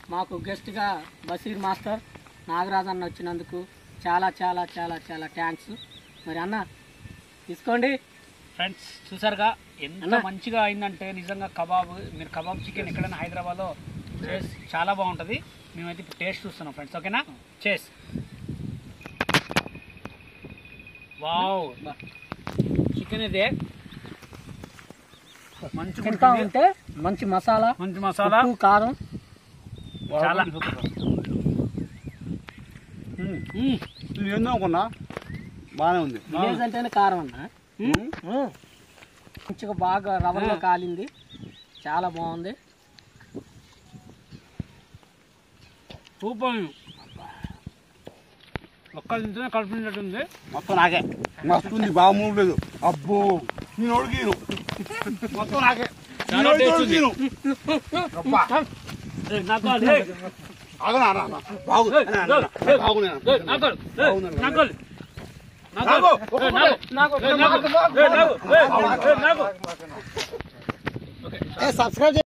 మాకు గెస్ట్గా బషీర్ మాస్టర్ నాగరాజ్ అన్న వచ్చినందుకు చాలా చాలా చాలా చాలా థ్యాంక్స్. మరి అన్న తీసుకోండి. ఫ్రెండ్స్ చూసారుగా ఎంత మంచిగా అయిందంటే నిజంగా కబాబ్, మీరు కబాబ్ చికెన్ ఎక్కడైనా హైదరాబాద్లో చాలా బాగుంటుంది. మేమైతే ఇప్పుడు టేస్ట్ చూస్తున్నాం ఫ్రెండ్స్. ఓకేనా, చేస్. వావ్, చికెన్ ఇదే తింటా ఉంటే మంచి మసాలా, కారం చాలా ఏందో అనుకున్నా బాగానే ఉంది. విలేజ్ అంటేనే కారం అన్న. మంచిగా బాగా రవ్వలో కాలింది, చాలా బాగుంది. సూపర్. ఒక్కరి నుంచే కలిపినట్టుంది. మొత్తం నాకే మస్తు ఉంది, బాగా మూడు లేదు. అబ్బో నేను అడిగిను మొత్తం నాకే సబ్స్క్రైబ్